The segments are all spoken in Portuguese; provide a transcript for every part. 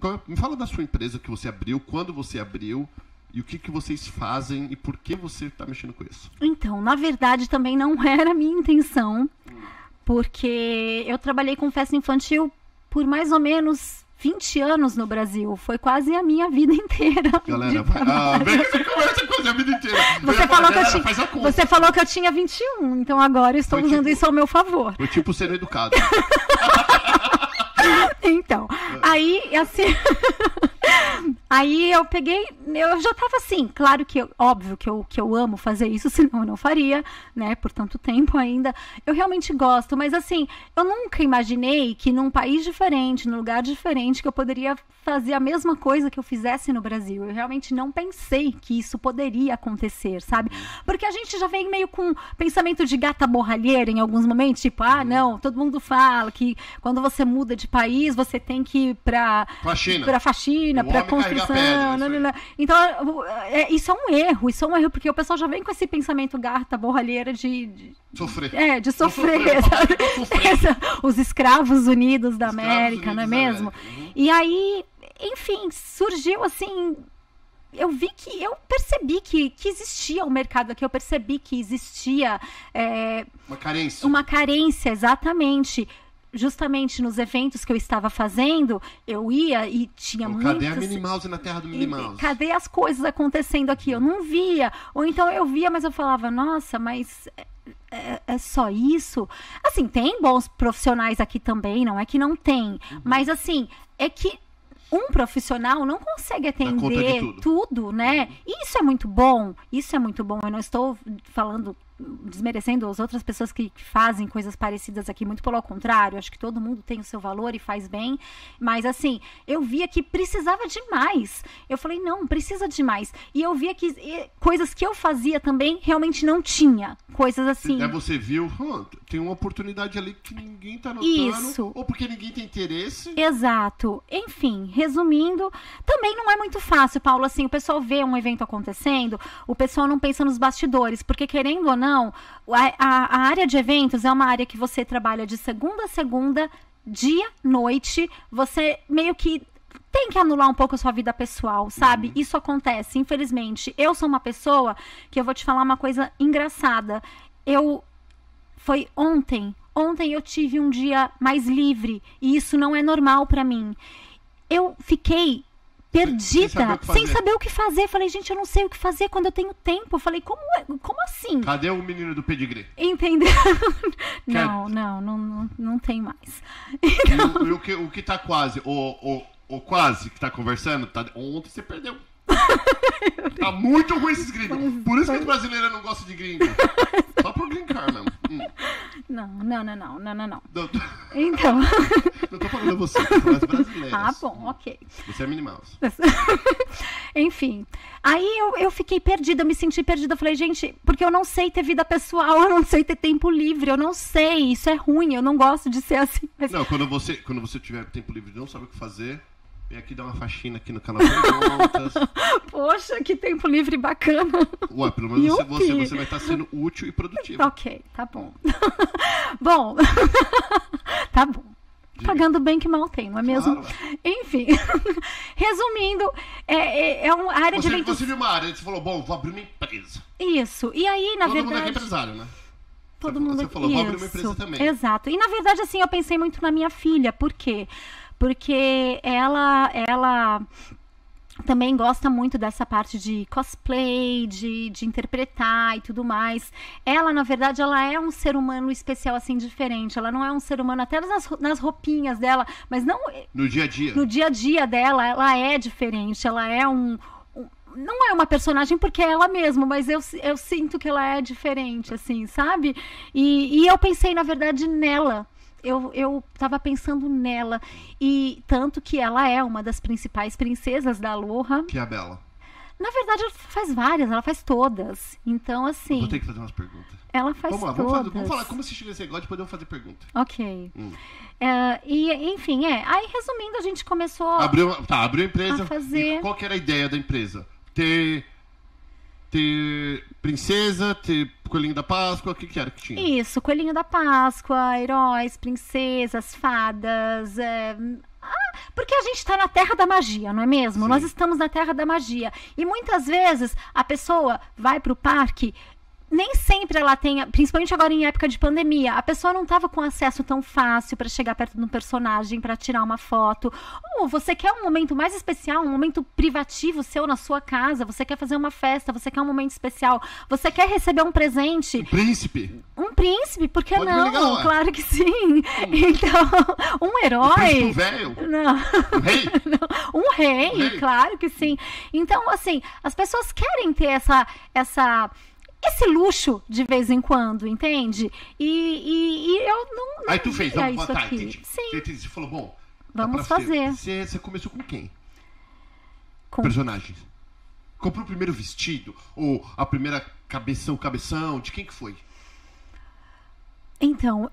Me fala da sua empresa que você abriu, quando você abriu, e o que vocês fazem e por que você está mexendo com isso. Então, na verdade, também não era a minha intenção, porque eu trabalhei com festa infantil por mais ou menos 20 anos no Brasil. Foi quase a minha vida inteira. Galera, bem que você conversa quase a vida inteira. Você falou que eu tinha 21, então agora eu estou usando isso ao meu favor. Foi tipo sendo educado. Então, aí, assim... Aí eu peguei, eu já tava assim, claro que, óbvio que eu amo fazer isso, senão eu não faria, né, por tanto tempo ainda. Eu realmente gosto, mas assim, eu nunca imaginei que num país diferente, num lugar diferente, que eu poderia fazer a mesma coisa que eu fizesse no Brasil. Eu realmente não pensei que isso poderia acontecer, sabe? Porque a gente já vem meio com pensamento de gata borralheira em alguns momentos, tipo, não, todo mundo fala que quando você muda de país, você tem que ir pra faxina, pra construção. Então, isso é um erro, porque o pessoal já vem com esse pensamento gata borralheira de sofrer. De sofrer. Os escravos unidos da América, não é mesmo? E aí, enfim, surgiu assim... Eu percebi que existia um mercado aqui, eu percebi que existia... Uma carência, exatamente. Justamente nos eventos que eu estava fazendo, eu ia e tinha muitos... Cadê a Minnie Mouse na terra do Minnie Mouse? Cadê as coisas acontecendo aqui? Eu não via. Ou então eu via, mas eu falava, nossa, mas é só isso? Assim, tem bons profissionais aqui também, não é que não tem. Mas assim, é que um profissional não consegue atender tudo, né? E isso é muito bom, Eu não estou falando... desmerecendo as outras pessoas que fazem coisas parecidas aqui, muito pelo contrário, acho que todo mundo tem o seu valor e faz bem, mas assim, eu via que precisava de mais, eu falei, não, precisa de mais, e eu via que coisas que eu fazia também realmente não tinha, coisas assim. Daí você viu, tem uma oportunidade ali que ninguém tá notando, isso. Ou porque ninguém tem interesse. Exato, enfim, resumindo, também não é muito fácil, Paulo, assim, o pessoal vê um evento acontecendo, o pessoal não pensa nos bastidores, porque querendo ou não, a área de eventos é uma área que você trabalha de segunda a segunda, dia, noite, você meio que tem que anular um pouco a sua vida pessoal, sabe? Isso acontece, infelizmente. Eu sou uma pessoa que eu vou te falar uma coisa engraçada. Foi ontem eu tive um dia mais livre e isso não é normal pra mim. Eu fiquei perdida, sem saber o que fazer. Falei, gente, eu não sei o que fazer quando eu tenho tempo. Falei, como assim? Cadê o menino do pedigree? Entendeu? Não tem mais. Então... E o que tá quase? O quase que tá conversando, ontem você perdeu. Tá muito ruim esses gringos. Por isso que as brasileiras não gostam de gringo. Só pro green card mesmo. Não. Então. Não tô falando você, tô falando as brasileiras. Ah, bom, ok. Você é Minnie Mouse. Enfim. Aí eu fiquei perdida, eu me senti perdida. Eu falei, gente, porque eu não sei ter vida pessoal, eu não sei ter tempo livre, eu não sei. Isso é ruim, eu não gosto de ser assim. Mas... Não, quando você tiver tempo livre e não sabe o que fazer, vem aqui dar uma faxina aqui no canal Perguntas. Poxa, que tempo livre bacana. Ué, pelo menos você vai estar sendo útil e produtivo. Ok, tá bom. Bom, tá bom. Pagando bem que mal tem, não é mesmo? Claro. Enfim, resumindo, é uma área de eventos... Você viu uma área, você falou, bom, vou abrir uma empresa. Isso, e aí, na verdade... Todo mundo aqui é empresário, né? Todo mundo Você falou, vou abrir uma empresa também. Exato, e na verdade, assim, eu pensei muito na minha filha, por quê? Porque ela também gosta muito dessa parte de cosplay, de interpretar e tudo mais. Ela, na verdade, ela é um ser humano especial, assim, diferente. Ela não é um ser humano, até nas roupinhas dela, mas não... No dia a dia. No dia a dia dela, ela é diferente. Ela é não é uma personagem porque é ela mesma, mas eu sinto que ela é diferente, assim, sabe? E eu pensei, na verdade, nela. Eu tava pensando nela, e tanto que ela é uma das principais princesas da Aloha. Que é a Bela. Na verdade, ela faz várias, ela faz todas. Então, assim... Vou ter que fazer umas perguntas. Ela faz todas. Vamos falar como assistir esse negócio e podemos fazer pergunta. Ok. Enfim, aí resumindo, a gente começou abriu a empresa. A fazer... E qual que era a ideia da empresa? Ter princesa, ter coelhinho da Páscoa, o que era que tinha? Isso, coelhinho da Páscoa, heróis, princesas, fadas, Porque a gente está na terra da magia, não é mesmo? Sim. Nós estamos na terra da magia. E muitas vezes a pessoa vai para o parque, nem sempre ela tem, principalmente agora em época de pandemia, a pessoa não estava com acesso tão fácil para chegar perto de um personagem, para tirar uma foto. Ou você quer um momento mais especial, um momento privativo seu na sua casa, você quer fazer uma festa, você quer um momento especial, você quer receber um presente. Um príncipe. Um príncipe, por que Pode me não? ligar lá. Claro que sim. Então, um Um herói. príncipe velho. Não. Um rei. Um rei, Um rei. claro que sim. Então, assim, as pessoas querem ter esse luxo de vez em quando, entende? E eu não Aí tu fez, via vamos isso botar, aqui. entendi. Sim, Você falou, bom, vamos fazer. Você começou com quem? Com- Personagens. Comprou o primeiro vestido? Ou a primeira cabeção? De quem que foi? Então,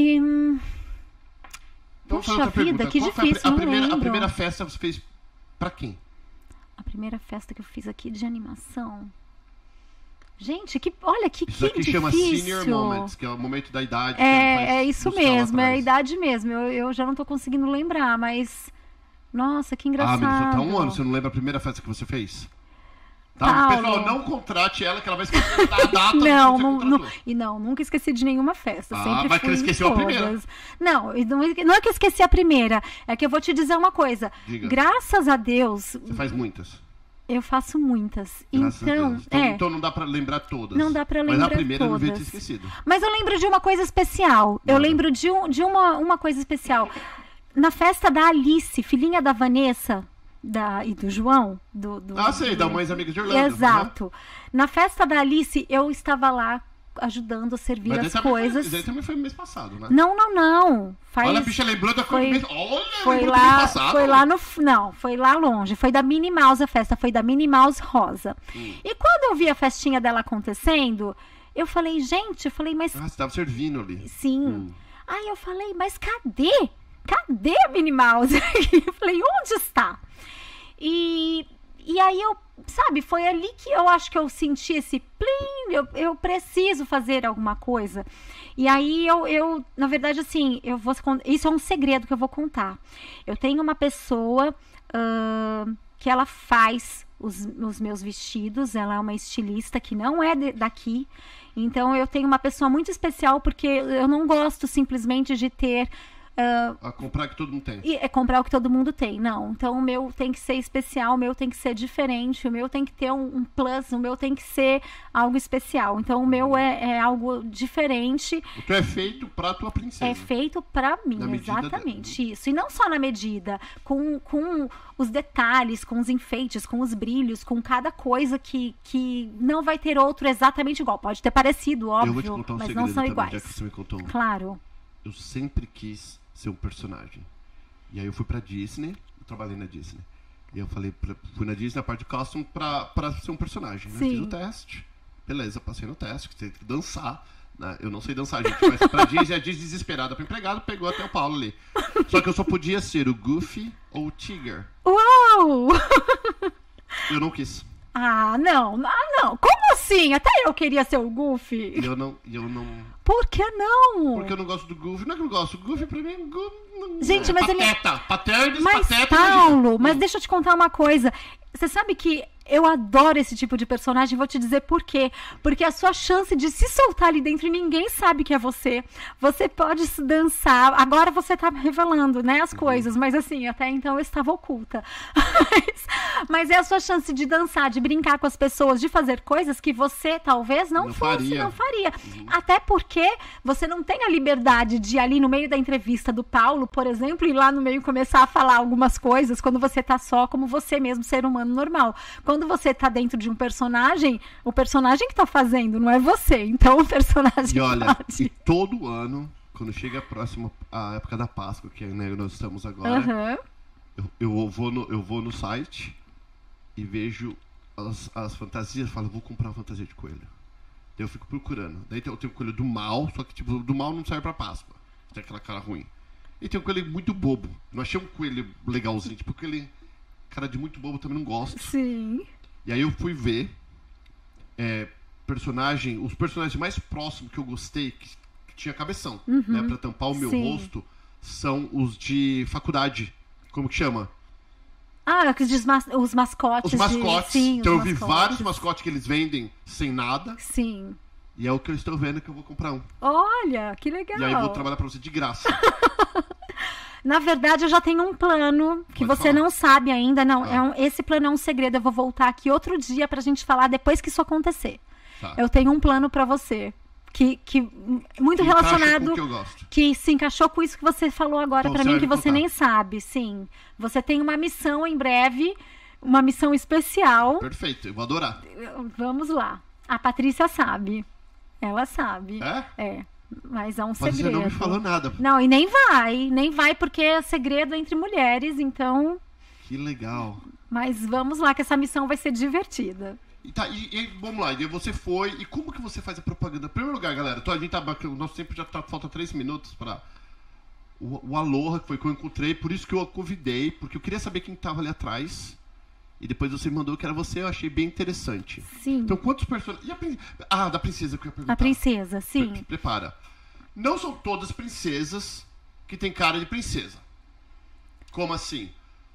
Vamos puxa fazer outra vida, pergunta. que Qual foi difícil, não a lembro. primeira festa você fez pra quem? A primeira festa que eu fiz aqui de animação. Gente, olha que Isso aqui chama difícil. Senior Moments, que é o momento da idade. que É faz isso buscar lá mesmo, é a atrás. idade mesmo. Eu já não tô conseguindo lembrar, mas. Nossa, que Ah, engraçado. menina, só tá um ano, você não lembra a primeira festa que você fez? Tá? Paulo. Pessoal, não contrate ela, que ela vai esquecer da data. Não, que você contratou. nunca esqueci de nenhuma festa. Ah, Sempre mas que fui em esqueceu a todas. primeira. Não é que eu esqueci a primeira. É que eu vou te dizer uma coisa. Diga. Graças a Deus, Você faz muitas. eu faço muitas. Graças a Então, Deus. Então não dá pra lembrar todas. Não dá pra Mas lembrar a primeira eu não devia ter todas. esquecido. Mas eu lembro de uma coisa especial. Eu Manda. lembro de uma coisa especial. Na festa da Alice, filhinha da Vanessa e do João. Ah, sei, da Mães Amigas de Orlando. Exato. Na festa da Alice, eu estava lá ajudando a servir Mas as daí também coisas. Foi, daí também foi mês passado, né? Não. Olha, a bicha lembrou da coisa do mês. Olha, Foi lembrou do mês lá, passado. foi lá no. Não, foi lá longe. Foi da Minnie Mouse a festa, foi da Minnie Mouse Rosa. E quando eu vi a festinha dela acontecendo, eu falei, mas Ah, você tava servindo ali. sim. Aí eu falei, mas cadê? Cadê a Minnie Mouse? Eu falei, onde está? E aí foi ali que eu acho que eu senti esse plim, eu preciso fazer alguma coisa. E aí na verdade, assim, isso é um segredo que eu vou contar. Eu tenho uma pessoa que ela faz os meus vestidos, ela é uma estilista que não é daqui. Então eu tenho uma pessoa muito especial porque eu não gosto simplesmente de ter A comprar que todo mundo tem. é comprar o que todo mundo tem, não. Então o meu tem que ser especial, o meu tem que ser diferente, o meu tem que ter um plus, o meu tem que ser algo especial. Então o meu é algo diferente. Então é feito pra tua princesa. É feito pra mim, Na medida exatamente isso. E não só na medida, com os detalhes, com os enfeites, com os brilhos, com cada coisa que não vai ter outro exatamente igual. Pode ter parecido, Eu vou te óbvio, contar um mas segredo não são também, iguais. já que você me contou um. Claro. Eu sempre quis ser um personagem. E aí eu fui pra Disney, eu trabalhei na Disney. E eu fui na Disney, a parte de costume, pra ser um personagem. Né? Sim. Fiz o teste. Beleza, passei no teste, você tem que dançar. Né? Eu não sei dançar, gente, mas pra Disney, a Disney desesperada pro empregado, pegou até o Paulo ali. Só que eu só podia ser o Goofy ou o Tigger. Uau! Eu não quis. Ah, não. Como assim? Até eu queria ser o Goofy. E eu não. Por que não? Porque eu não gosto do Goofy. Não é que eu não gosto. O Goofy pra mim. Gente, é mas ele- pateta. Paterno, Mas, pateta. Paulo, mas deixa eu te contar uma coisa. Você sabe que eu adoro esse tipo de personagem, vou te dizer por quê. Porque a sua chance de se soltar ali dentro e ninguém sabe que é você. Você pode se dançar. Agora você tá revelando, né, as coisas. Mas assim, até então eu estava oculta. Mas é a sua chance de dançar, de brincar com as pessoas, de fazer coisas que você talvez não faria. Até porque você não tem a liberdade de ali no meio da entrevista do Paulo, por exemplo, ir lá no meio começar a falar algumas coisas quando você tá só como você mesmo, ser humano normal. Quando você tá dentro de um personagem, o personagem que tá fazendo, não é você. Então o personagem E olha, pode. e todo ano, quando chega a época da Páscoa, que né, nós estamos agora, Aham. eu vou no site e vejo as fantasias e falo, vou comprar uma fantasia de coelho. Daí eu fico procurando. Daí eu tenho o coelho do mal, só que tipo, do mal não serve pra Páscoa. Tem aquela cara ruim. E tem um coelho muito bobo. Não achei um coelho legalzinho, tipo aquele cara de muito bobo, também não gosto. Sim. E aí eu fui ver os personagens mais próximos que eu gostei, que tinha cabeção, né, pra tampar o meu Sim. rosto, são os de faculdade, Como que chama? Os mascotes. Os mascotes. Sim, então os eu vi mascotes. vários mascotes que eles vendem sem nada. Sim. E é o que eu estou vendo que eu vou comprar um. Olha, que legal. E aí eu vou trabalhar pra você de graça. Na verdade, eu já tenho um plano que Pode você falar. não sabe ainda. Não, esse plano é um segredo. Eu vou voltar aqui outro dia pra gente falar depois que isso acontecer. Tá. Eu tenho um plano pra você. Que muito Que encaixa relacionado. com o que eu gosto. Que se encaixou com isso que você falou agora Então, pra você mim, vai que me você contar. nem sabe. Sim. Você tem uma missão em breve. Uma missão especial. Perfeito, eu vou adorar. Vamos lá. A Patrícia sabe. Ela sabe. É? Mas é um Mas segredo. você não me falou nada. Não, e nem vai, porque é segredo entre mulheres, então. Que legal. Mas vamos lá, que essa missão vai ser divertida. E tá, e vamos lá, e você foi, e como que você faz a propaganda? Em primeiro lugar, galera, a gente o nosso tempo já tá, falta 3 minutos pra o Aloha, que foi que eu encontrei, por isso que eu a convidei, porque eu queria saber quem tava ali atrás, e depois você mandou que era você, eu achei bem interessante. Sim. Então, quantos personagens... da princesa que eu ia perguntar. A princesa, sim. Prepara. Não são todas princesas que têm cara de princesa. Como assim?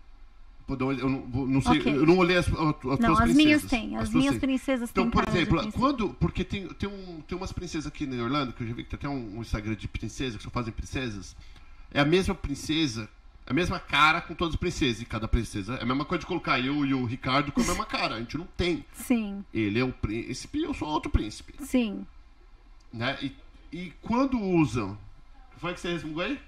Eu não sei, Ok. eu não olhei as tuas Não, princesas. as minhas têm. As tuas minhas têm. princesas Então, têm por cara de exemplo, princesa. porque tem umas princesas aqui em Orlando, que eu já vi que tem até um Instagram de princesa, que só fazem princesas. É a mesma princesa, a mesma cara com todas as princesas. E cada princesa é a mesma coisa de colocar eu e o Ricardo com a mesma cara. A gente não tem. Sim, Ele é o príncipe, eu sou outro príncipe. sim. Né? E quando usam... O que foi que você resmungou aí?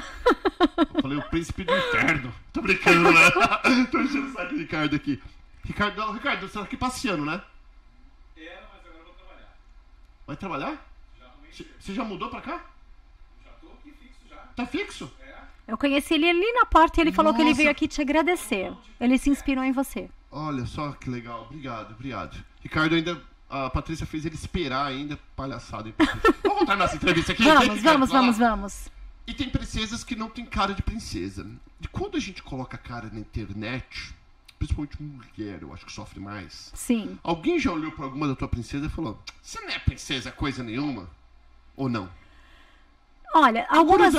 Eu falei o príncipe do inferno. Tô brincando, né? Tô enchendo o saco do Ricardo aqui. Ricardo, você tá aqui passeando, né? Era, mas agora eu vou trabalhar. Vai trabalhar? Já arrumei. Você já mudou pra cá? Já tô aqui fixo já. Tá fixo? Eu conheci ele ali na porta e ele falou que ele Nossa. veio aqui te agradecer. Ele se inspirou em você. Olha só que legal. Obrigado. Ricardo ainda... A Patrícia fez ele esperar ainda. Palhaçada, hein, Patrícia? Vamos voltar nessa entrevista aqui? Vamos. E tem princesas que não tem cara de princesa. E quando a gente coloca a cara na internet, principalmente mulher, eu acho que sofre mais. Sim. Alguém já olhou pra alguma da tua princesa e falou: você não é princesa coisa nenhuma? Ou não? Olha, algumas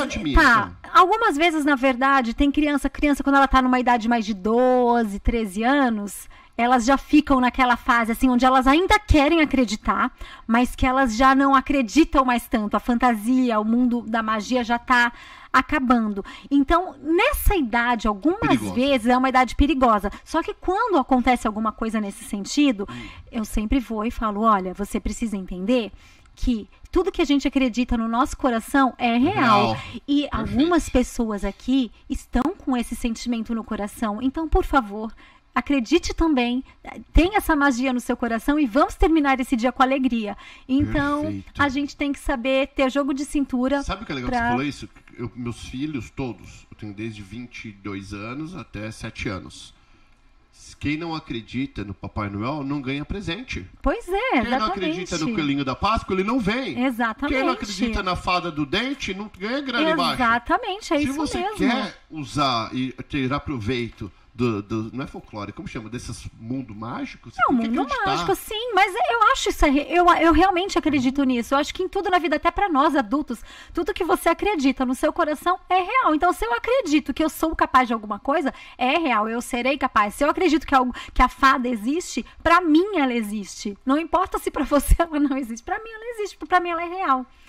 vezes, na verdade, tem criança quando ela tá numa idade mais de 12, 13 anos, elas já ficam naquela fase assim, onde elas ainda querem acreditar, mas que elas já não acreditam mais tanto. A fantasia, o mundo da magia já tá acabando. Então, nessa idade, algumas vezes é uma idade perigosa. Só que quando acontece alguma coisa nesse sentido, eu sempre vou e falo: olha, você precisa entender que tudo que a gente acredita no nosso coração é real. E algumas pessoas aqui estão com esse sentimento no coração. Então, por favor, acredite também, tenha essa magia no seu coração e vamos terminar esse dia com alegria. Então, a gente tem que saber ter jogo de cintura. Sabe o que é legal que você falou isso? Meus filhos, todos, eu tenho desde 22 anos até 7 anos. Quem não acredita no Papai Noel não ganha presente. Pois é, exatamente. Quem não acredita no Coelhinho da Páscoa, ele não vem. Exatamente. Quem não acredita na Fada do Dente, não ganha grana embaixo. Exatamente, é isso mesmo. Se você quer usar e tirar proveito não é folclore, como chama? Desses mundo mágico? É um mundo mágico, sim, mas eu acho isso, eu realmente acredito nisso. Eu acho que em tudo na vida, até pra nós adultos, tudo que você acredita no seu coração é real. Então, se eu acredito que eu sou capaz de alguma coisa, é real, eu serei capaz. Se eu acredito que a fada existe, pra mim ela existe. Não importa se pra você ela não existe, pra mim ela existe, pra mim ela é real.